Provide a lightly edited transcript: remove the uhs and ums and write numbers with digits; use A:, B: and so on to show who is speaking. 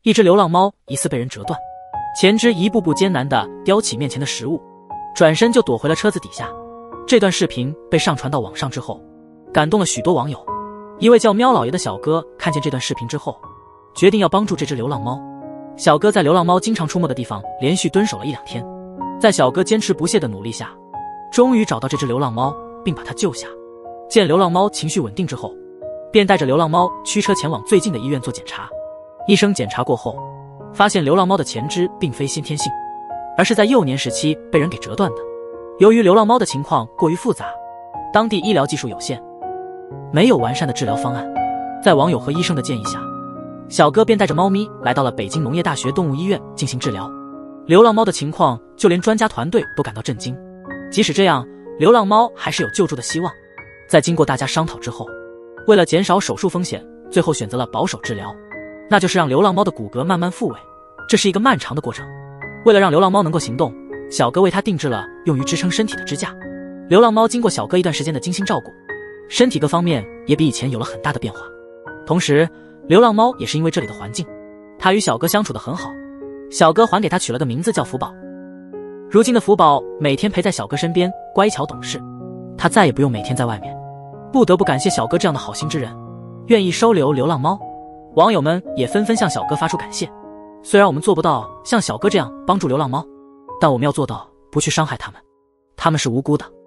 A: 一只流浪猫疑似被人折断，前肢一步步艰难地叼起面前的食物，转身就躲回了车子底下。这段视频被上传到网上之后，感动了许多网友。一位叫喵老爷的小哥看见这段视频之后，决定要帮助这只流浪猫。小哥在流浪猫经常出没的地方连续蹲守了1-2天，在小哥坚持不懈的努力下，终于找到这只流浪猫，并把它救下。见流浪猫情绪稳定之后，便带着流浪猫驱车前往最近的医院做检查。医生检查过后，发现流浪猫的前肢并非先天性，而是在幼年时期被人给折断的。由于流浪猫的情况过于复杂，当地医疗技术有限，没有完善的治疗方案，在网友和医生的建议下，小哥便带着猫咪来到了北京农业大学动物医院进行治疗。流浪猫的情况就连专家团队都感到震惊，即使这样，流浪猫还是有救助的希望。在经过大家商讨之后，为了减少手术风险，最后选择了保守治疗，那就是让流浪猫的骨骼慢慢复位，这是一个漫长的过程。为了让流浪猫能够行动，小哥为它定制了用于支撑身体的支架。流浪猫经过小哥一段时间的精心照顾，身体各方面也比以前有了很大的变化。同时，流浪猫也是因为这里的环境，它与小哥相处得很好，小哥还给它取了个名字叫福宝。如今的福宝每天陪在小哥身边，乖巧懂事，它再也不用每天在外面。不得不感谢小哥这样的好心之人，愿意收留流浪猫。网友们也纷纷向小哥发出感谢。虽然我们做不到像小哥这样帮助流浪猫，但我们要做到不去伤害它们，它们是无辜的。